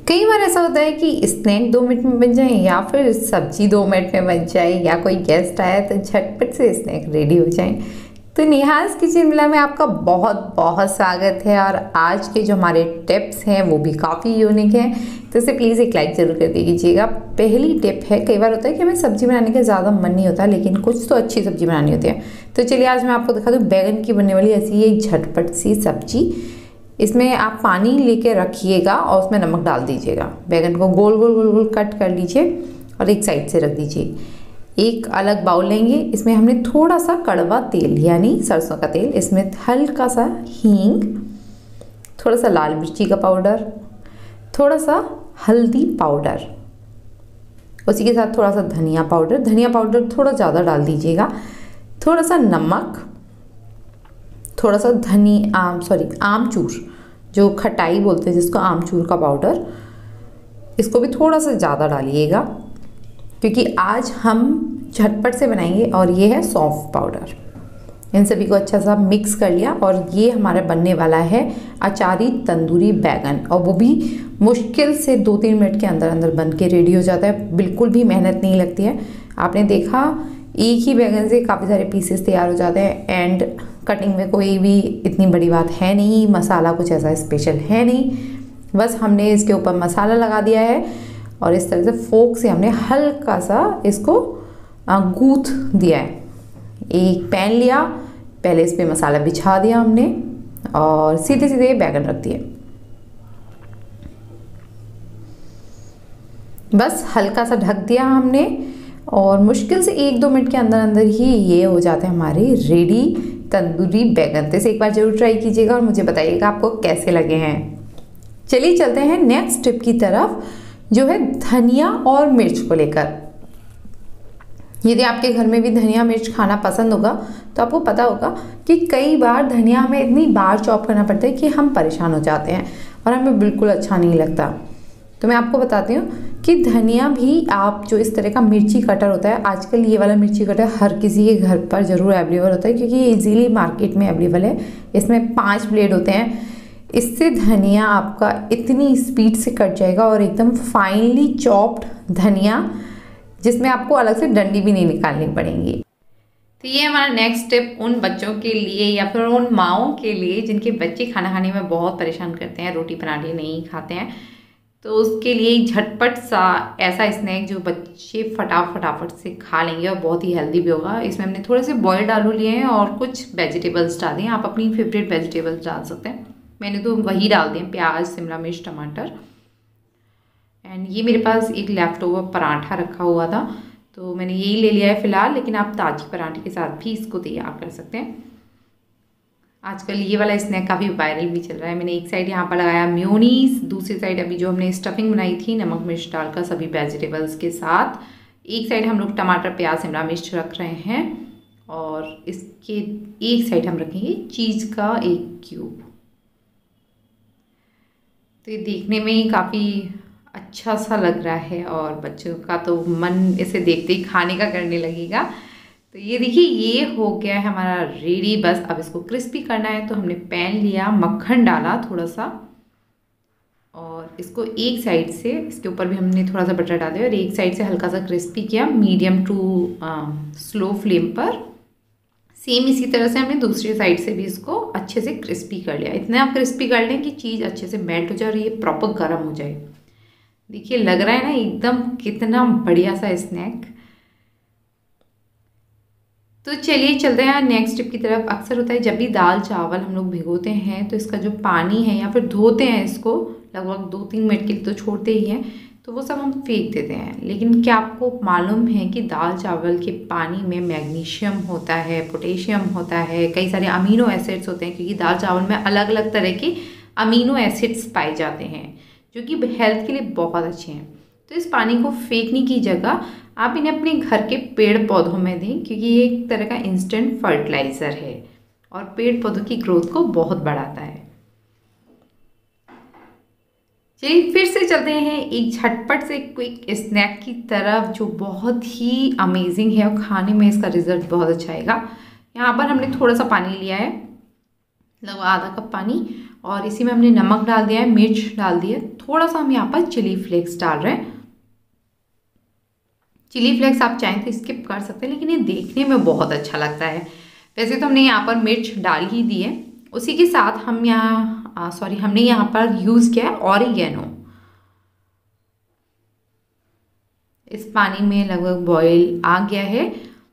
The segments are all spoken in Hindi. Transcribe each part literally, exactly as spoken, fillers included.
कई बार ऐसा होता है कि स्नैक दो मिनट में बन जाए या फिर सब्जी दो मिनट में बन जाए या कोई गेस्ट आया तो झटपट से स्नैक रेडी हो जाए। तो नेहाज़ किचन मिला में आपका बहुत बहुत स्वागत है। और आज के जो हमारे टिप्स हैं वो भी काफ़ी यूनिक हैं, तो इसे प्लीज़ एक लाइक ज़रूर कर दीजिएगा। पहली टिप है, कई बार होता है कि हमें सब्जी बनाने का ज़्यादा मन नहीं होता लेकिन कुछ तो अच्छी सब्जी बनानी होती है। तो चलिए आज मैं आपको दिखा दूँ बैगन की बनने वाली ऐसी एक झटपट सी सब्जी। इसमें आप पानी लेके रखिएगा और उसमें नमक डाल दीजिएगा। बैगन को गोल गोल गोल गोल कट कर लीजिए और एक साइड से रख दीजिए। एक अलग बाउल लेंगे, इसमें हमने थोड़ा सा कड़वा तेल यानी सरसों का तेल, इसमें हल्का सा हींग, थोड़ा सा लाल मिर्ची का पाउडर, थोड़ा सा हल्दी पाउडर, उसी के साथ थोड़ा सा धनिया पाउडर। धनिया पाउडर थोड़ा ज़्यादा डाल दीजिएगा। थोड़ा सा नमक, थोड़ा सा धनी आम सॉरी आमचूर, जो खटाई बोलते हैं जिसको, आमचूर का पाउडर, इसको भी थोड़ा सा ज़्यादा डालिएगा क्योंकि आज हम झटपट से बनाएंगे। और ये है सौंफ पाउडर। इन सभी को अच्छा सा मिक्स कर लिया और ये हमारा बनने वाला है अचारी तंदूरी बैगन, और वो भी मुश्किल से दो तीन मिनट के अंदर अंदर बन के रेडी हो जाता है। बिल्कुल भी मेहनत नहीं लगती है। आपने देखा एक ही बैगन से काफ़ी सारे पीसेस तैयार हो जाते हैं एंड कटिंग में कोई भी इतनी बड़ी बात है नहीं। मसाला कुछ ऐसा स्पेशल है नहीं, बस हमने इसके ऊपर मसाला लगा दिया है और इस तरह से फोक से हमने हल्का सा इसको गूंथ दिया है। एक पैन लिया, पहले इस पर मसाला बिछा दिया हमने और सीधे सीधे बैगन रख दिए। बस हल्का सा ढक दिया हमने और मुश्किल से एक दो मिनट के अंदर अंदर ही ये हो जाते हैं हमारे रेडी तंदूरी बैगन। तो इसे एक बार जरूर ट्राई कीजिएगा और मुझे बताइएगा आपको कैसे लगे हैं। चलिए चलते हैं नेक्स्ट टिप की तरफ, जो है धनिया और मिर्च को लेकर। यदि आपके घर में भी धनिया मिर्च खाना पसंद होगा तो आपको पता होगा कि कई बार धनिया हमें इतनी बार चॉप करना पड़ता है कि हम परेशान हो जाते हैं और हमें बिल्कुल अच्छा नहीं लगता। तो मैं आपको बताती हूँ कि धनिया भी आप जो इस तरह का मिर्ची कटर होता है, आजकल ये वाला मिर्ची कटर हर किसी के घर पर ज़रूर अवेलेबल होता है क्योंकि ये इजीली मार्केट में अवेलेबल है। इसमें पांच ब्लेड होते हैं। इससे धनिया आपका इतनी स्पीड से कट जाएगा और एकदम फाइनली चॉप्ड धनिया, जिसमें आपको अलग से डंडी भी नहीं निकालनी पड़ेगी। तो ये हमारा नेक्स्ट टिप उन बच्चों के लिए या फिर उन माओं के लिए जिनके बच्चे खाना खाने में बहुत परेशान करते हैं, रोटी पराठे नहीं खाते हैं, तो उसके लिए झटपट सा ऐसा स्नैक जो बच्चे फटाफट फटाफट से खा लेंगे और बहुत ही हेल्दी भी होगा। इसमें हमने थोड़े से बॉइल्ड आलू लिए हैं और कुछ वेजिटेबल्स डाल दिए। आप अपनी फेवरेट वेजिटेबल्स डाल सकते हैं। मैंने तो वही डाल दिए, प्याज, शिमला मिर्च, टमाटर। एंड ये मेरे पास एक लेफ्ट ओवर पराठा रखा हुआ था तो मैंने यही ले लिया है फ़िलहाल, लेकिन आप ताज़ी पराठे के साथ भी इसको तैयार कर सकते हैं। आजकल ये वाला स्नैक काफ़ी वायरल भी चल रहा है। मैंने एक साइड यहाँ पर लगाया म्योनीस, दूसरी साइड अभी जो हमने स्टफिंग बनाई थी नमक मिर्च डालकर सभी वेजिटेबल्स के साथ, एक साइड हम लोग टमाटर, प्याज, शिमला मिर्च रख रहे हैं और इसके एक साइड हम रखेंगे चीज़ का एक क्यूब। तो ये देखने में ही काफ़ी अच्छा सा लग रहा है और बच्चों का तो मन इसे देखते ही खाने का करने लगेगा। तो ये देखिए ये हो गया है हमारा रेडी। बस अब इसको क्रिस्पी करना है। तो हमने पैन लिया, मक्खन डाला थोड़ा सा और इसको एक साइड से, इसके ऊपर भी हमने थोड़ा सा बटर डाल दिया और एक साइड से हल्का सा क्रिस्पी किया मीडियम टू स्लो फ्लेम पर। सेम इसी तरह से हमने दूसरी साइड से भी इसको अच्छे से क्रिस्पी कर लिया। इतना आप क्रिस्पी कर लें कि चीज़ अच्छे से मेल्ट हो जाए और ये प्रॉपर गर्म हो जाए। देखिए लग रहा है ना एकदम कितना बढ़िया सा स्नैक। तो चलिए चलते हैं नेक्स्ट टिप की तरफ। अक्सर होता है जब भी दाल चावल हम लोग भिगोते हैं तो इसका जो पानी है या फिर धोते हैं इसको लगभग दो तीन मिनट के लिए तो छोड़ते ही हैं, तो वो सब हम फेंक देते हैं। लेकिन क्या आपको मालूम है कि दाल चावल के पानी में मैग्नीशियम होता है, पोटेशियम होता है, कई सारे अमीनो एसिड्स होते हैं, क्योंकि दाल चावल में अलग अलग तरह के अमीनो एसिड्स पाए जाते हैं जो कि हेल्थ के लिए बहुत अच्छे हैं। तो इस पानी को फेंकने की जगह आप इन्हें अपने घर के पेड़ पौधों में दें, क्योंकि ये एक तरह का इंस्टेंट फर्टिलाइज़र है और पेड़ पौधों की ग्रोथ को बहुत बढ़ाता है। चलिए फिर से चलते हैं एक झटपट से क्विक स्नैक की तरफ जो बहुत ही अमेजिंग है और खाने में इसका रिजल्ट बहुत अच्छा आएगा। यहाँ पर हमने थोड़ा सा पानी लिया है, लगभग आधा कप पानी, और इसी में हमने नमक डाल दिया है, मिर्च डाल दिया, थोड़ा सा हम यहाँ पर चिली फ्लेक्स डाल रहे हैं। चिली फ्लेक्स आप चाहें तो स्किप कर सकते हैं, लेकिन ये देखने में बहुत अच्छा लगता है। वैसे तो हमने यहाँ पर मिर्च डाल ही दी है। उसी के साथ हम यहाँ सॉरी हमने यहाँ पर यूज़ किया है ऑरिगेनो। इस पानी में लगभग बॉईल आ गया है,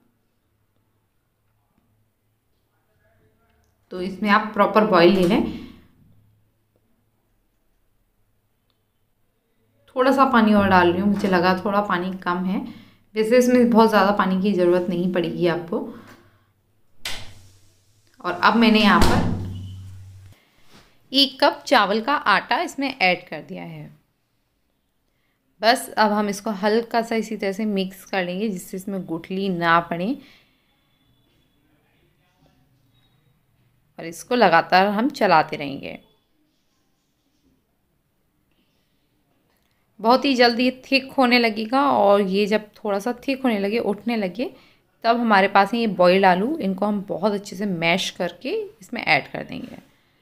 तो इसमें आप प्रॉपर बॉईल ले लें। थोड़ा सा पानी और डाल रही हूँ, मुझे लगा थोड़ा पानी कम है। वैसे इसमें बहुत ज़्यादा पानी की ज़रूरत नहीं पड़ेगी आपको। और अब मैंने यहाँ पर एक कप चावल का आटा इसमें ऐड कर दिया है। बस अब हम इसको हल्का सा इसी तरह से मिक्स कर लेंगे, जिससे इसमें गुठली ना पड़े, और इसको लगातार हम चलाते रहेंगे। बहुत ही जल्दी थिक होने लगेगा, और ये जब थोड़ा सा थिक होने लगे, उठने लगे, तब हमारे पास है ये बॉइल्ड आलू। इनको हम बहुत अच्छे से मैश करके इसमें ऐड कर देंगे।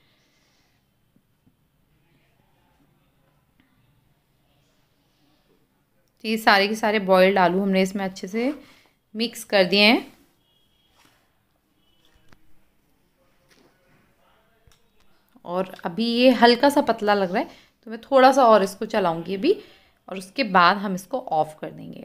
तो ये सारे के सारे बॉइल्ड आलू हमने इसमें अच्छे से मिक्स कर दिए हैं। और अभी ये हल्का सा पतला लग रहा है, तो मैं थोड़ा सा और इसको चलाऊंगी अभी, और उसके बाद हम इसको ऑफ कर देंगे।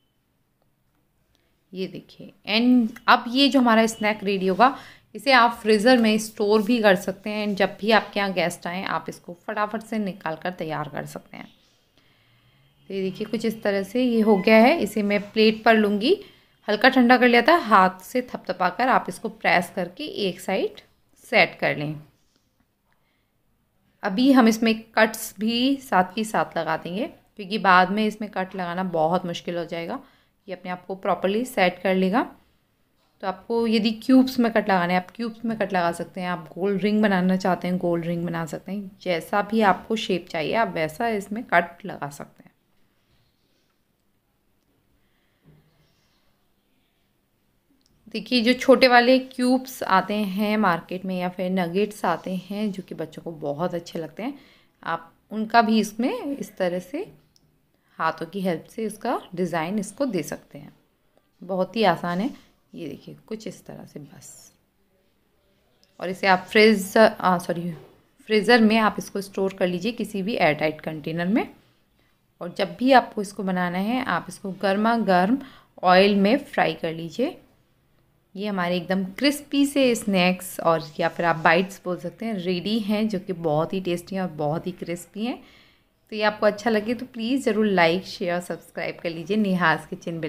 ये देखिए, एंड अब ये जो हमारा स्नैक रेडी होगा, इसे आप फ्रीज़र में स्टोर भी कर सकते हैं। एंड जब भी आपके यहाँ गेस्ट आएँ, आप इसको फटाफट से निकाल कर तैयार कर सकते हैं। तो ये देखिए, कुछ इस तरह से ये हो गया है। इसे मैं प्लेट पर लूँगी। हल्का ठंडा कर लिया था, हाथ से थपथपा कर आप इसको प्रेस करके एक साइड सेट कर लें। अभी हम इसमें कट्स भी साथ ही साथ लगा देंगे, क्योंकि बाद में इसमें कट लगाना बहुत मुश्किल हो जाएगा। ये अपने आप को प्रॉपर्ली सेट कर लेगा। तो आपको यदि क्यूब्स में कट लगाना है, आप क्यूब्स में कट लगा सकते हैं। आप गोल रिंग बनाना चाहते हैं, गोल रिंग बना सकते हैं। जैसा भी आपको शेप चाहिए, आप वैसा इसमें कट लगा सकते हैं। देखिए, जो छोटे वाले क्यूब्स आते हैं मार्केट में, या फिर नगेट्स आते हैं, जो कि बच्चों को बहुत अच्छे लगते हैं, आप उनका भी इसमें इस तरह से हाथों की हेल्प से इसका डिज़ाइन इसको दे सकते हैं। बहुत ही आसान है। ये देखिए, कुछ इस तरह से बस। और इसे आप फ्रिज सॉरी फ्रीज़र में आप इसको स्टोर कर लीजिए, किसी भी एयर टाइट कंटेनर में। और जब भी आपको इसको बनाना है, आप इसको गर्मा गर्म ऑयल में फ्राई कर लीजिए। ये हमारे एकदम क्रिस्पी से स्नैक्स, और या फिर आप बाइट्स बोल सकते हैं, रेडी हैं, जो कि बहुत ही टेस्टी हैं और बहुत ही क्रिस्पी हैं। तो ये आपको अच्छा लगे तो प्लीज़ ज़रूर लाइक, शेयर, सब्सक्राइब कर लीजिए नेहाज़ किचन।